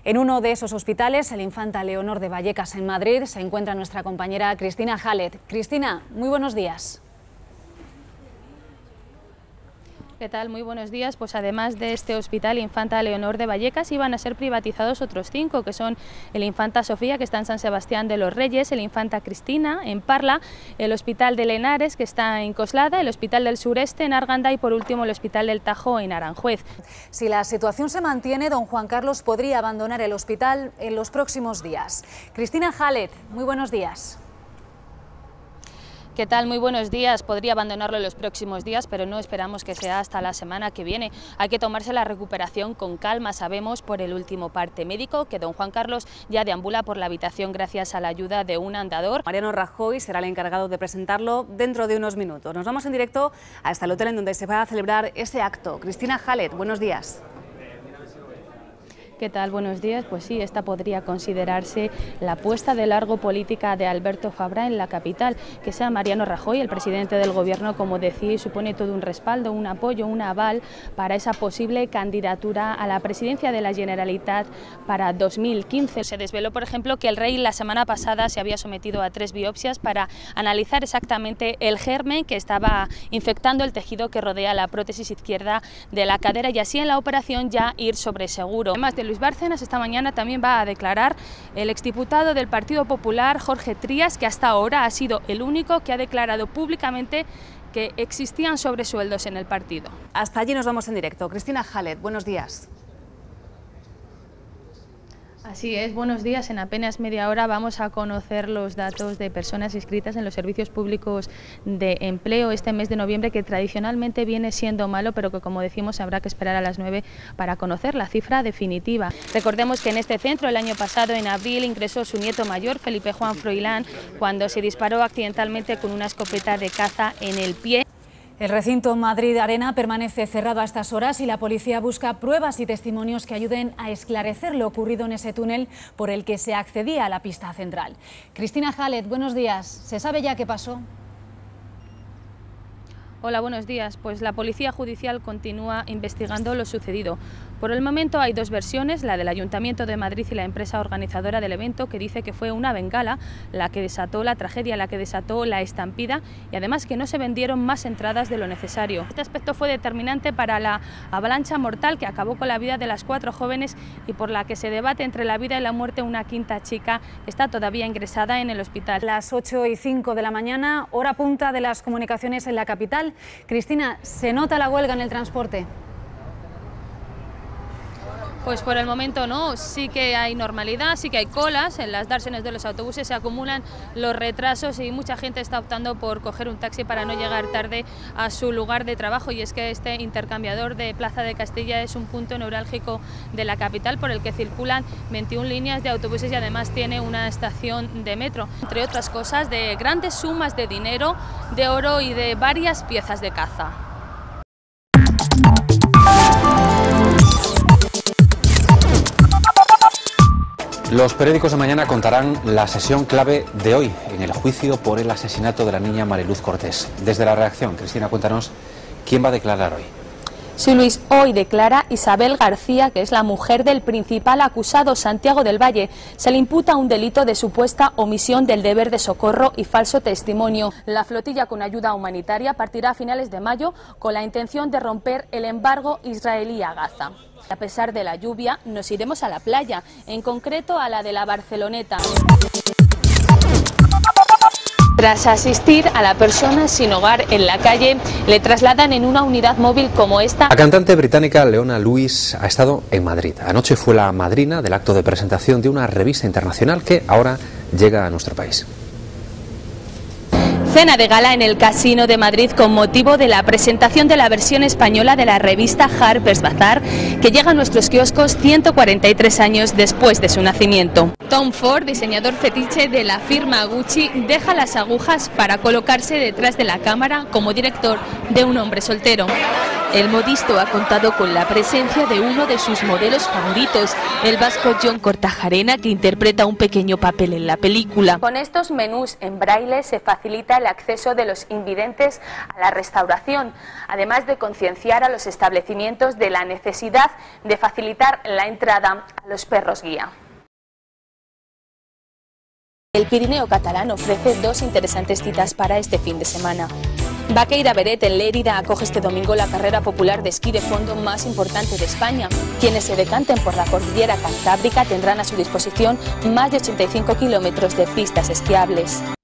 En uno de esos hospitales, el Infanta Leonor de Vallecas en Madrid, se encuentra nuestra compañera Cristina Halet. Cristina, muy buenos días. ¿Qué tal? Muy buenos días. Pues además de este hospital Infanta Leonor de Vallecas, iban a ser privatizados otros 5, que son el Infanta Sofía, que está en San Sebastián de los Reyes, el Infanta Cristina en Parla, el Hospital de Lenares, que está en Coslada, el Hospital del Sureste en Arganda y por último el Hospital del Tajo en Aranjuez. Si la situación se mantiene, don Juan Carlos podría abandonar el hospital en los próximos días. Cristina Halet, muy buenos días. ¿Qué tal? Muy buenos días. Podría abandonarlo en los próximos días, pero no esperamos que sea hasta la semana que viene. Hay que tomarse la recuperación con calma. Sabemos por el último parte médico que don Juan Carlos ya deambula por la habitación gracias a la ayuda de un andador. Mariano Rajoy será el encargado de presentarlo dentro de unos minutos. Nos vamos en directo hasta el hotel en donde se va a celebrar ese acto. Cristina Halet, buenos días. ¿Qué tal? Buenos días. Pues sí, esta podría considerarse la apuesta de largo política de Alberto Fabra en la capital. Que sea Mariano Rajoy, el presidente del Gobierno, como decía, supone todo un respaldo, un apoyo, un aval para esa posible candidatura a la presidencia de la Generalitat para 2015. Se desveló, por ejemplo, que el rey la semana pasada se había sometido a 3 biopsias para analizar exactamente el germen que estaba infectando el tejido que rodea la prótesis izquierda de la cadera y así en la operación ya ir sobre seguro. Además de Luis Bárcenas, esta mañana también va a declarar el exdiputado del Partido Popular, Jorge Trías, que hasta ahora ha sido el único que ha declarado públicamente que existían sobresueldos en el partido. Hasta allí nos vamos en directo. Cristina Halet, buenos días. Así es, buenos días. En apenas media hora vamos a conocer los datos de personas inscritas en los servicios públicos de empleo este mes de noviembre, que tradicionalmente viene siendo malo, pero que, como decimos, habrá que esperar a las 9 para conocer la cifra definitiva. Recordemos que en este centro el año pasado, en abril, ingresó su nieto mayor, Felipe Juan Froilán, cuando se disparó accidentalmente con una escopeta de caza en el pie. El recinto Madrid Arena permanece cerrado a estas horas y la policía busca pruebas y testimonios que ayuden a esclarecer lo ocurrido en ese túnel por el que se accedía a la pista central. Cristina Halet, buenos días. ¿Se sabe ya qué pasó? Hola, buenos días. Pues la Policía Judicial continúa investigando lo sucedido. Por el momento hay 2 versiones, la del Ayuntamiento de Madrid y la empresa organizadora del evento, que dice que fue una bengala la que desató la tragedia, la que desató la estampida y además que no se vendieron más entradas de lo necesario. Este aspecto fue determinante para la avalancha mortal que acabó con la vida de las 4 jóvenes y por la que se debate entre la vida y la muerte una 5ª chica que está todavía ingresada en el hospital. Las 8:05 de la mañana, hora punta de las comunicaciones en la capital. Cristina, ¿se nota la huelga en el transporte? Pues por el momento no, sí que hay normalidad, sí que hay colas, en las dársenes de los autobuses se acumulan los retrasos y mucha gente está optando por coger un taxi para no llegar tarde a su lugar de trabajo, y es que este intercambiador de Plaza de Castilla es un punto neurálgico de la capital por el que circulan 21 líneas de autobuses y además tiene una estación de metro, entre otras cosas de grandes sumas de dinero, de oro y de varias piezas de caza. Los periódicos de mañana contarán la sesión clave de hoy en el juicio por el asesinato de la niña Mariluz Cortés. Desde la redacción, Cristina, cuéntanos quién va a declarar hoy. Sí, Luis, hoy declara Isabel García, que es la mujer del principal acusado, Santiago del Valle. Se le imputa un delito de supuesta omisión del deber de socorro y falso testimonio. La flotilla con ayuda humanitaria partirá a finales de mayo con la intención de romper el embargo israelí a Gaza. A pesar de la lluvia, nos iremos a la playa, en concreto a la de la Barceloneta. Tras asistir a la persona sin hogar en la calle, le trasladan en una unidad móvil como esta. La cantante británica Leona Lewis ha estado en Madrid. Anoche fue la madrina del acto de presentación de una revista internacional que ahora llega a nuestro país. Cena de gala en el Casino de Madrid con motivo de la presentación de la versión española de la revista Harper's Bazaar, que llega a nuestros kioscos 143 años después de su nacimiento. Tom Ford, diseñador fetiche de la firma Gucci, deja las agujas para colocarse detrás de la cámara como director de Un hombre soltero. El modisto ha contado con la presencia de uno de sus modelos favoritos, el vasco Jon Kortajarena, que interpreta un pequeño papel en la película. Con estos menús en braille se facilita el acceso de los invidentes a la restauración, además de concienciar a los establecimientos de la necesidad de facilitar la entrada a los perros guía. El Pirineo catalán ofrece dos interesantes citas para este fin de semana. Baqueira Beret en Lérida acoge este domingo la carrera popular de esquí de fondo más importante de España. Quienes se decanten por la cordillera cantábrica tendrán a su disposición más de 85 kilómetros de pistas esquiables.